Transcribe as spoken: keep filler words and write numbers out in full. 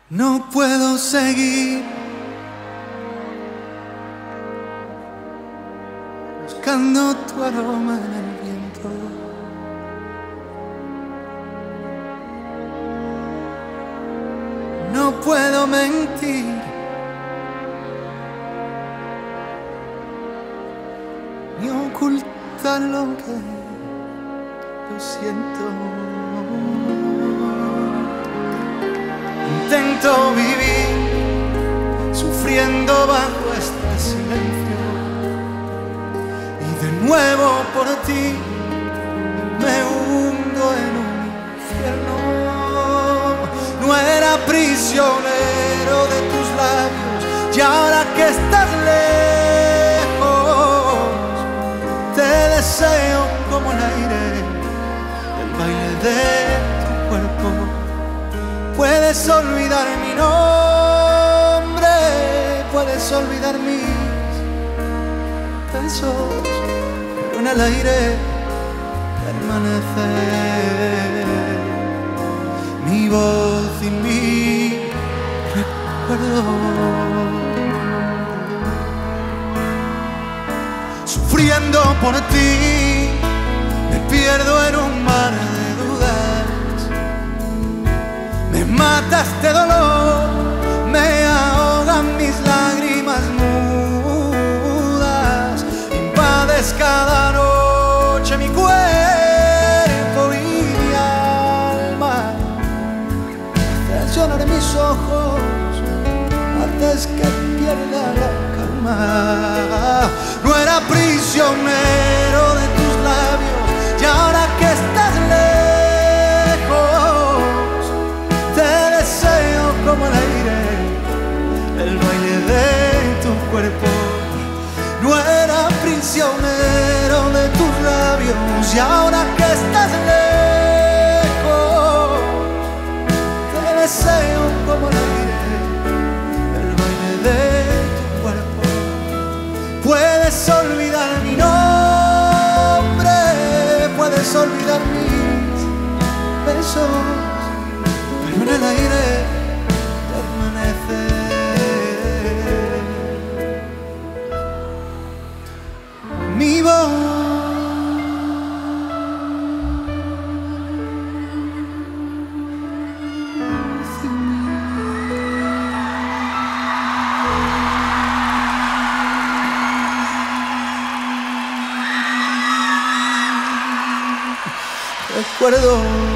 No puedo seguir buscando tu aroma en el viento. No puedo mentir ni ocultar lo que yo siento. Intento vivir sufriendo bajo este silencio y de nuevo por ti me hundo en un infierno. No era prisionero de tus labios y ahora que estás lejos te deseo como el aire, el baile de tu cuerpo. Puedes olvidar mi nombre, puedes olvidar mis besos, pero en el aire permanece mi voz y mi recuerdo. Sufriendo por ti, me pierdo en un mar de dudas. Me mata este dolor, me ahogan mis lágrimas mudas. Invades cada noche mi cuerpo y mi alma. Haces llorar mis ojos antes que pierda la calma. No era prisionero de tus labios y ahora que estás lejos te deseo como el aire, el baile de tu cuerpo. No era prisionero de tus labios y ahora que estás lejos te deseo como el aire, el baile de tu cuerpo. Puedes olvidar mi nombre, puedes olvidar mis besos, pero en el aire permanece mi voz. Recuerdo